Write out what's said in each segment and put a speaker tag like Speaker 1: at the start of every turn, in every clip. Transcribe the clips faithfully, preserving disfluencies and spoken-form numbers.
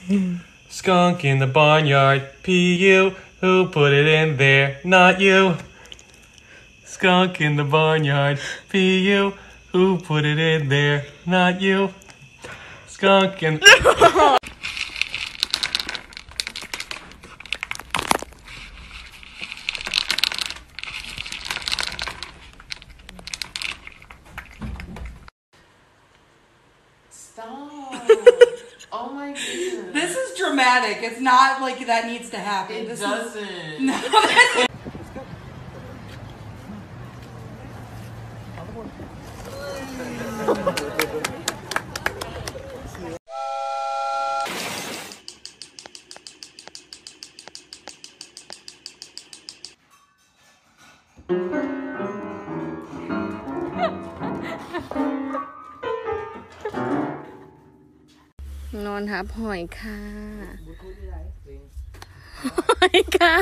Speaker 1: Skunk in the barnyard, P U. Who put it in there? Not you. Skunk in the barnyard, P U. Who put it in there? Not you. Skunk in...
Speaker 2: Stop. Oh my goodness.
Speaker 3: This is dramatic. It's not like that needs to happen.
Speaker 2: It
Speaker 3: this
Speaker 2: doesn't.
Speaker 3: Is, no, that's...
Speaker 4: นอนทับหอยค่ะหอยค่ะ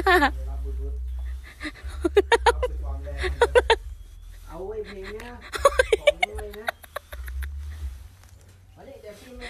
Speaker 4: เอาไว้เพลงนะของด้วยนะมาดิเดี๋ยวพี่มา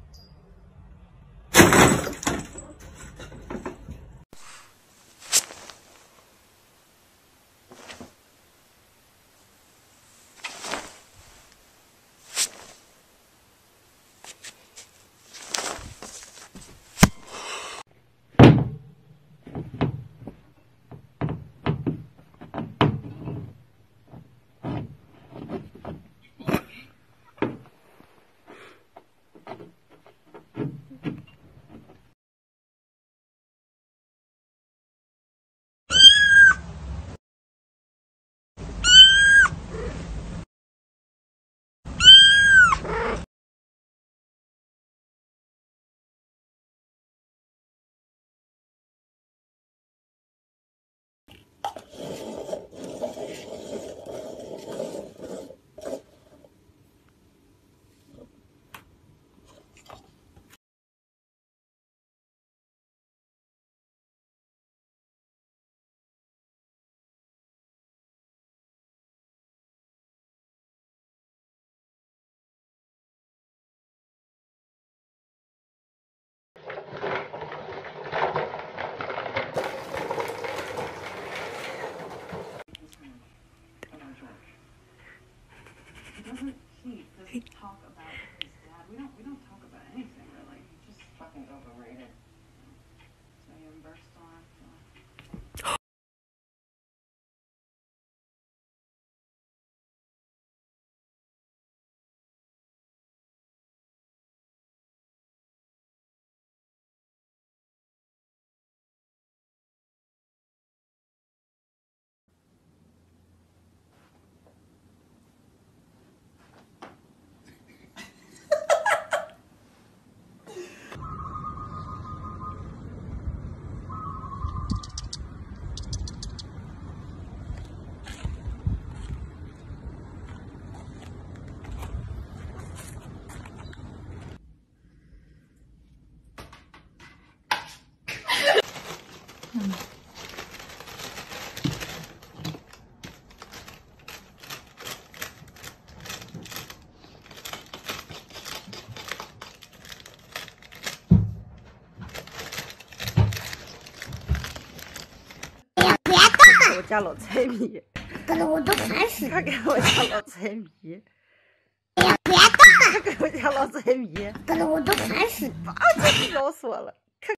Speaker 3: talk about his dad. We don't we don't talk about anything really. He just fucking overrated. So you burst on.
Speaker 4: 我家老财迷，
Speaker 5: 搞得我都烦死了。
Speaker 4: 他给我家老财迷，
Speaker 5: 哎呀，别动！
Speaker 4: 他给我家老财迷，
Speaker 5: 搞得我都烦死了。
Speaker 4: 啊，真咬死我了。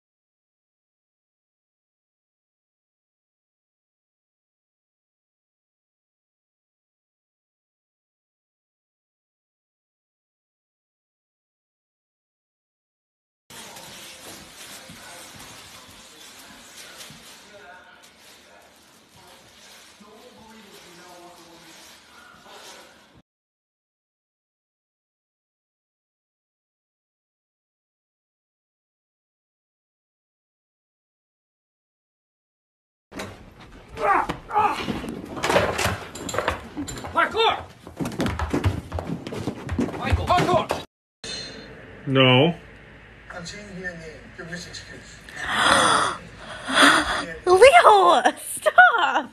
Speaker 1: Parkour! Michael, parkour! No.
Speaker 6: I'm changing your name. Give this excuse.
Speaker 4: Leo, stop!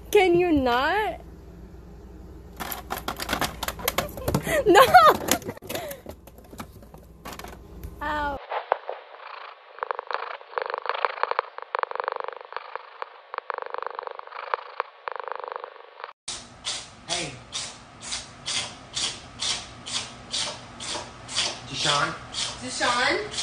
Speaker 7: Can you not? No! Ow.
Speaker 8: Hey. Deshaun?
Speaker 2: Deshaun?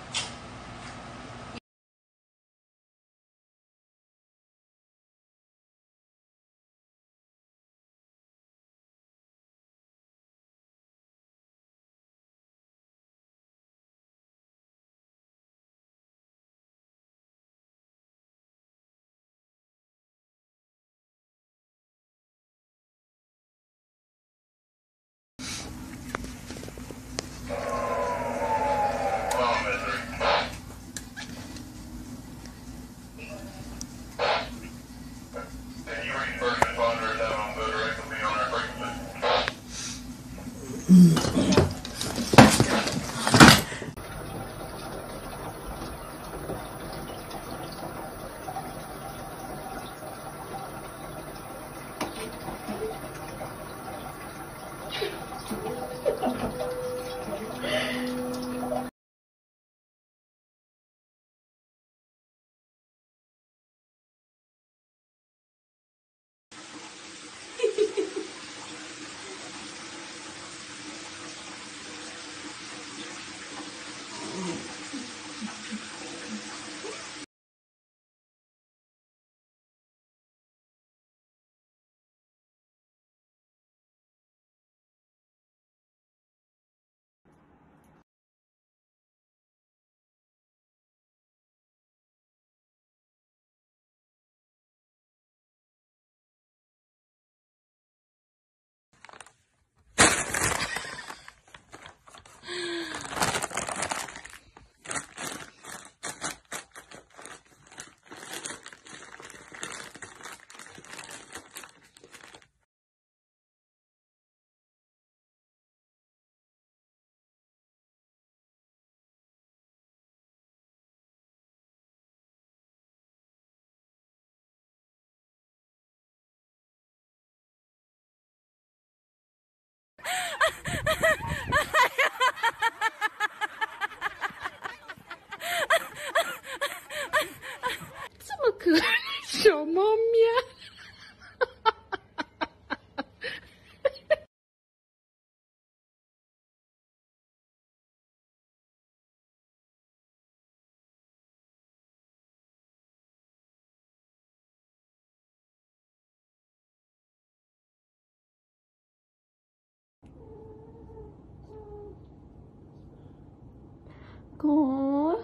Speaker 7: Aww.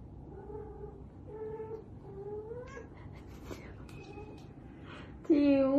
Speaker 7: Tio.